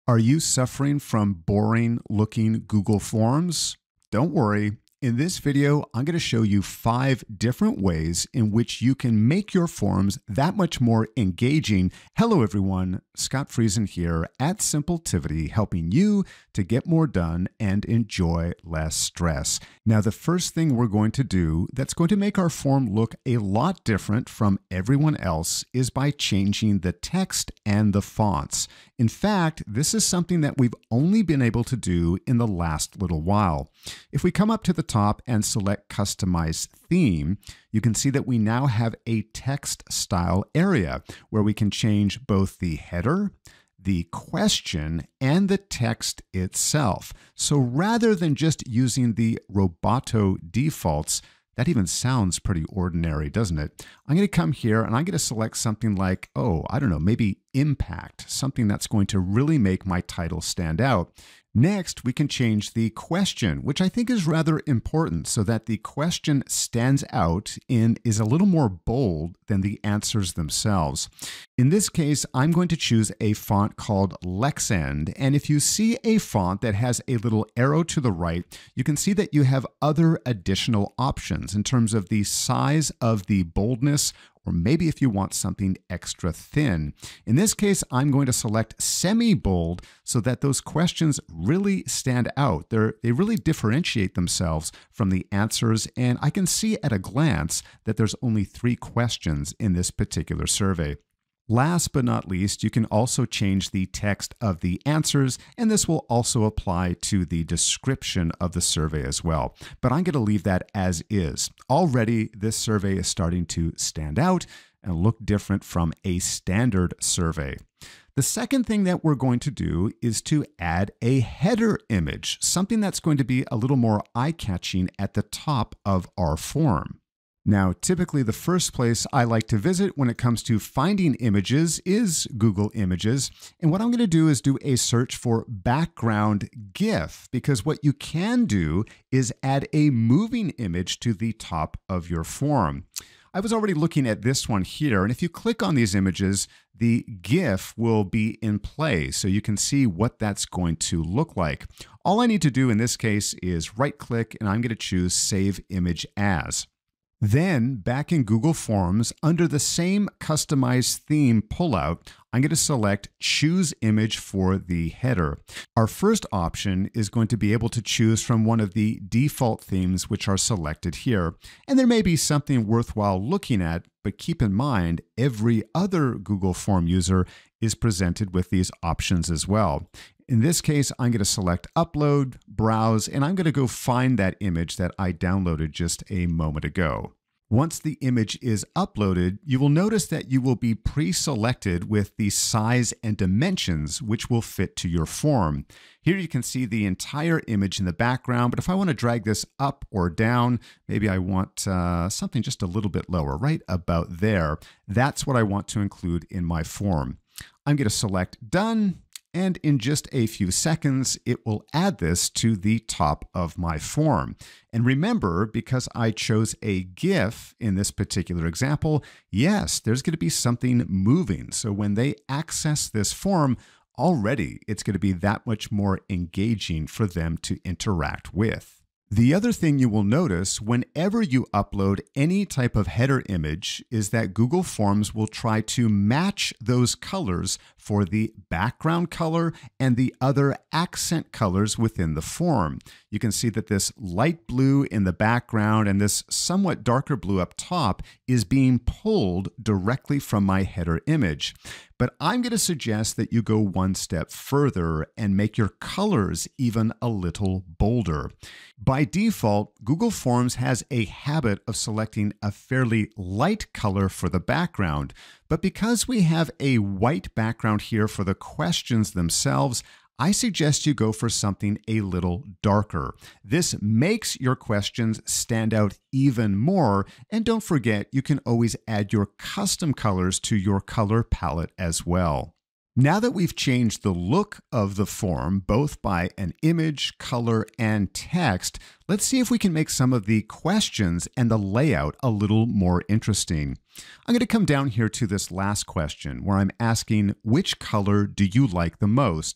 Are you suffering from boring looking Google Forms? Don't worry. In this video, I'm going to show you 5 different ways in which you can make your forms that much more engaging. Hello everyone, Scott Friesen here at Simpletivity, helping you to get more done and enjoy less stress. Now, the first thing we're going to do that's going to make our form look a lot different from everyone else is by changing the text and the fonts. In fact, this is something that we've only been able to do in the last little while. If we come up to the top and select Customize Theme, you can see that we now have a text style area where we can change both the header, the question, and the text itself. So rather than just using the Roboto defaults, that even sounds pretty ordinary, doesn't it? I'm going to come here and I'm going to select something like, maybe impact, something that's going to really make my title stand out. Next, we can change the question, which I think is rather important so that the question stands out and is a little more bold than the answers themselves. In this case, I'm going to choose a font called Lexend. And if you see a font that has a little arrow to the right, you can see that you have other additional options in terms of the size of the boldness, or maybe if you want something extra thin. In this case, I'm going to select semi-bold so that those questions really stand out. They really differentiate themselves from the answers, and I can see at a glance that there's only 3 questions in this particular survey. Last but not least, you can also change the text of the answers, and this will also apply to the description of the survey as well. But I'm going to leave that as is. Already, this survey is starting to stand out and look different from a standard survey. The second thing that we're going to do is to add a header image, something that's going to be a little more eye-catching at the top of our form. Now, typically the first place I like to visit when it comes to finding images is Google Images. And what I'm going to do is do a search for background GIF, because what you can do is add a moving image to the top of your form. I was already looking at this one here, and if you click on these images, the GIF will be in play, so you can see what that's going to look like. All I need to do in this case is right-click, and I'm going to choose Save Image As. Then, back in Google Forms, under the same Customize Theme pullout, I'm going to select Choose Image for the header. Our first option is going to be able to choose from one of the default themes which are selected here. And there may be something worthwhile looking at, but keep in mind, every other Google Form user is presented with these options as well. In this case, I'm going to select Upload, Browse, and I'm going to go find that image that I downloaded just a moment ago. Once the image is uploaded, you will notice that you will be pre-selected with the size and dimensions which will fit to your form. Here you can see the entire image in the background, but if I want to drag this up or down, maybe I want something just a little bit lower, right about there. That's what I want to include in my form. I'm going to select Done. And in just a few seconds, it will add this to the top of my form. And remember, because I chose a GIF in this particular example, yes, there's going to be something moving. So when they access this form, already it's going to be that much more engaging for them to interact with. The other thing you will notice whenever you upload any type of header image is that Google Forms will try to match those colors for the background color and the other accent colors within the form. You can see that this light blue in the background and this somewhat darker blue up top is being pulled directly from my header image. But I'm going to suggest that you go one step further and make your colors even a little bolder. By default, Google Forms has a habit of selecting a fairly light color for the background. But because we have a white background here for the questions themselves, I suggest you go for something a little darker. This makes your questions stand out even more. And don't forget, you can always add your custom colors to your color palette as well. Now that we've changed the look of the form, both by an image, color, and text, let's see if we can make some of the questions and the layout a little more interesting. I'm going to come down here to this last question where I'm asking, which color do you like the most?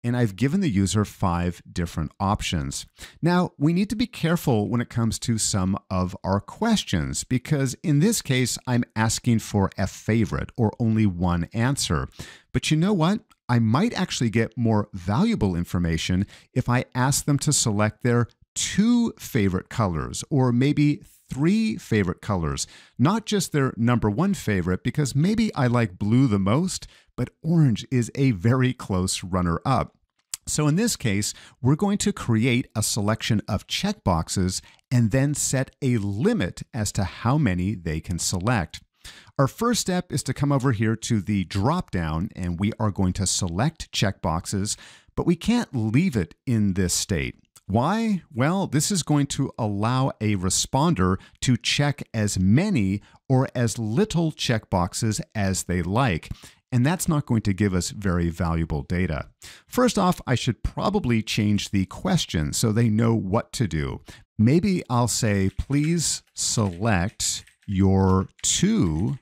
and I've given the user 5 different options. Now, we need to be careful when it comes to some of our questions, because in this case, I'm asking for a favorite or only one answer. But you know what? I might actually get more valuable information if I ask them to select their 2 favorite colors, or maybe 3 favorite colors, not just their number 1 favorite, because maybe I like blue the most, but orange is a very close runner-up. So in this case, we're going to create a selection of checkboxes and then set a limit as to how many they can select. Our first step is to come over here to the drop-down, and we are going to select checkboxes, but we can't leave it in this state. Why? Well, this is going to allow a responder to check as many or as little checkboxes as they like, and that's not going to give us very valuable data. First off, I should probably change the question so they know what to do. Maybe I'll say, please select your 2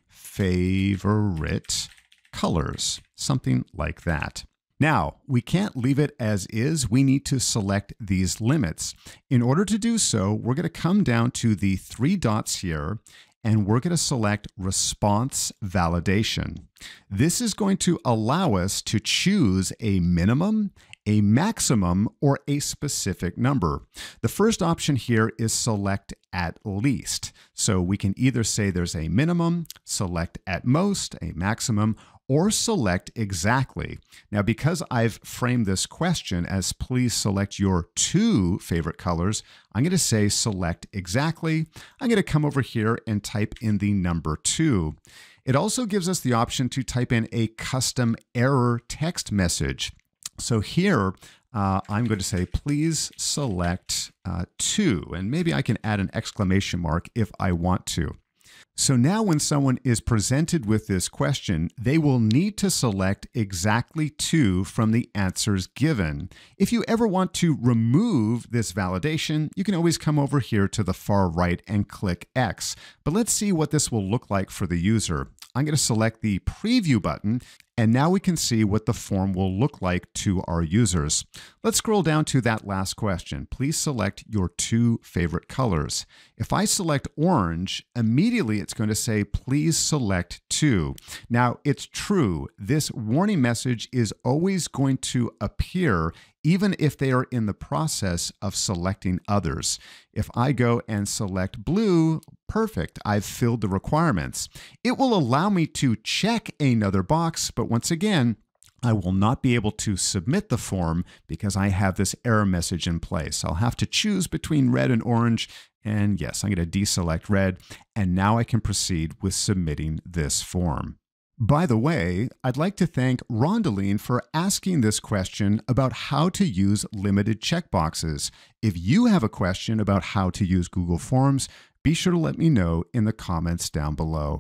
favorite colors, something like that. Now, we can't leave it as is. We need to select these limits. In order to do so, we're going to come down to the 3 dots here, and we're going to select Response Validation. This is going to allow us to choose a minimum, a maximum, or a specific number. The first option here is select at least. So we can either say there's a minimum, select at most, a maximum, or select exactly. Now, because I've framed this question as please select your 2 favorite colors, I'm going to say select exactly. I'm going to come over here and type in the number 2. It also gives us the option to type in a custom error text message. So here, I'm going to say, please select 2, and maybe I can add an exclamation mark if I want to. So now when someone is presented with this question, they will need to select exactly 2 from the answers given. If you ever want to remove this validation, you can always come over here to the far right and click X. But let's see what this will look like for the user. I'm going to select the preview button, and now we can see what the form will look like to our users. Let's scroll down to that last question. Please select your 2 favorite colors. If I select orange, immediately it's going to say, please select 2. Now, it's true. This warning message is always going to appear even if they are in the process of selecting others. If I go and select blue, perfect, I've filled the requirements. It will allow me to check another box, but once again, I will not be able to submit the form because I have this error message in place. I'll have to choose between red and orange, and yes, I'm going to deselect red, and now I can proceed with submitting this form. By the way, I'd like to thank Rondeline for asking this question about how to use limited checkboxes. If you have a question about how to use Google Forms, be sure to let me know in the comments down below.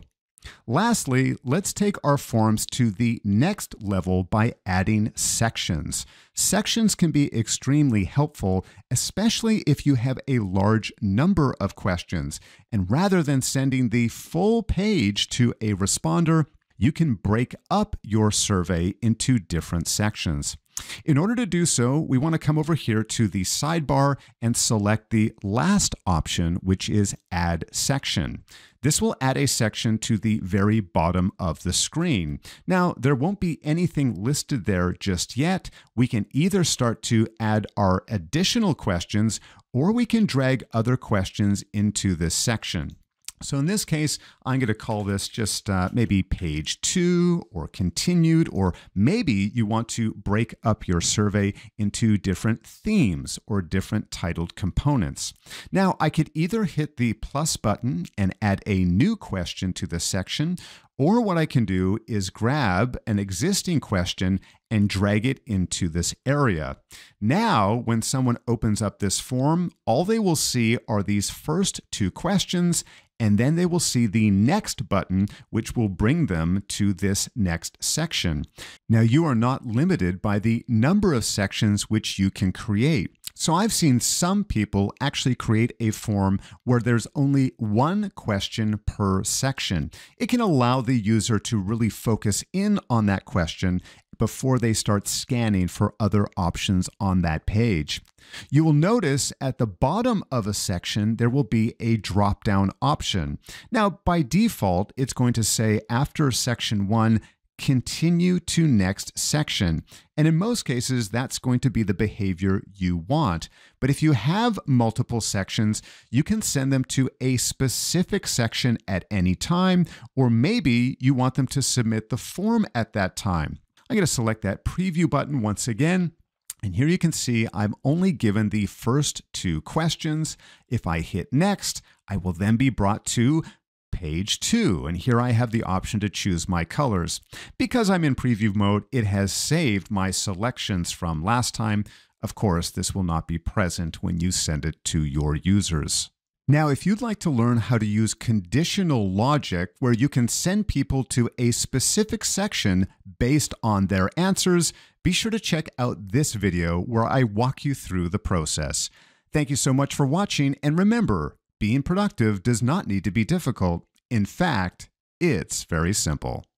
Lastly, let's take our forms to the next level by adding sections. Sections can be extremely helpful, especially if you have a large number of questions. And rather than sending the full page to a responder, you can break up your survey into different sections. In order to do so, we want to come over here to the sidebar and select the last option, which is Add Section. This will add a section to the very bottom of the screen. Now, there won't be anything listed there just yet. We can either start to add our additional questions, or we can drag other questions into this section. So in this case, I'm going to call this just maybe page 2 or continued, or maybe you want to break up your survey into different themes or different titled components. Now, I could either hit the plus button and add a new question to this section, or what I can do is grab an existing question and drag it into this area. Now, when someone opens up this form, all they will see are these first 2 questions, and then they will see the next button, which will bring them to this next section. Now, you are not limited by the number of sections which you can create. So I've seen some people actually create a form where there's only 1 question per section. It can allow the user to really focus in on that question before they start scanning for other options on that page. You will notice at the bottom of a section, there will be a drop-down option. Now, by default, it's going to say after section 1, continue to next section. And in most cases, that's going to be the behavior you want. But if you have multiple sections, you can send them to a specific section at any time, or maybe you want them to submit the form at that time. I'm going to select that preview button once again. And here you can see I'm only given the first 2 questions. If I hit next, I will then be brought to page 2. And here I have the option to choose my colors. Because I'm in preview mode, it has saved my selections from last time. Of course, this will not be present when you send it to your users. Now, if you'd like to learn how to use conditional logic where you can send people to a specific section based on their answers, be sure to check out this video where I walk you through the process. Thank you so much for watching, and remember, being productive does not need to be difficult. In fact, it's very simple.